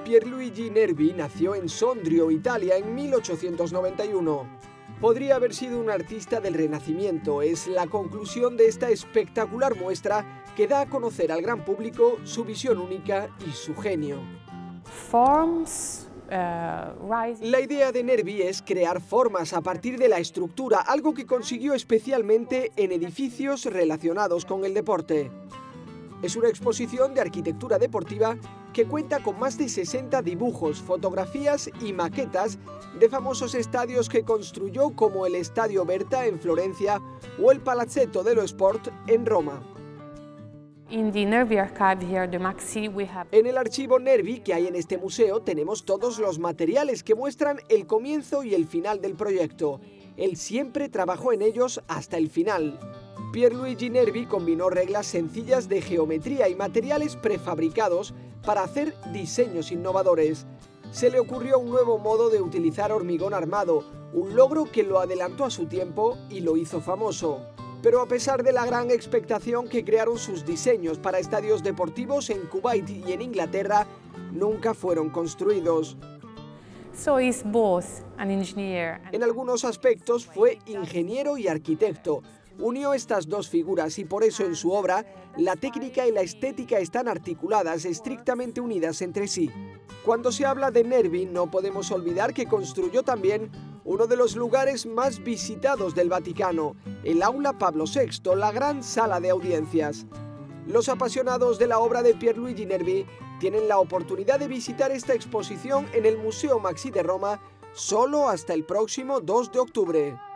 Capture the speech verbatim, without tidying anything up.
Pierluigi Nervi nació en Sondrio, Italia, en mil ochocientos noventa y uno. Podría haber sido un artista del Renacimiento. Es la conclusión de esta espectacular muestra que da a conocer al gran público su visión única y su genio. Forms, uh, rising. La idea de Nervi es crear formas a partir de la estructura, algo que consiguió especialmente en edificios relacionados con el deporte. Es una exposición de arquitectura deportiva que cuenta con más de sesenta dibujos, fotografías y maquetas de famosos estadios que construyó, como el Estadio Berta en Florencia o el Palazzetto dello Sport en Roma. In the Nervi archive here, the Maxi, we have... En el archivo Nervi que hay en este museo tenemos todos los materiales que muestran el comienzo y el final del proyecto. Él siempre trabajó en ellos hasta el final. Pierluigi Nervi combinó reglas sencillas de geometría y materiales prefabricados para hacer diseños innovadores. Se le ocurrió un nuevo modo de utilizar hormigón armado, un logro que lo adelantó a su tiempo y lo hizo famoso. Pero a pesar de la gran expectación que crearon sus diseños para estadios deportivos en Kuwait y en Inglaterra, nunca fueron construidos. So he's both an engineer and... En algunos aspectos fue ingeniero y arquitecto. Unió estas dos figuras y por eso en su obra la técnica y la estética están articuladas, estrictamente unidas entre sí. Cuando se habla de Nervi no podemos olvidar que construyó también uno de los lugares más visitados del Vaticano, el Aula Pablo sexto, la gran sala de audiencias. Los apasionados de la obra de Pierluigi Nervi tienen la oportunidad de visitar esta exposición en el Museo Maxi de Roma solo hasta el próximo dos de octubre.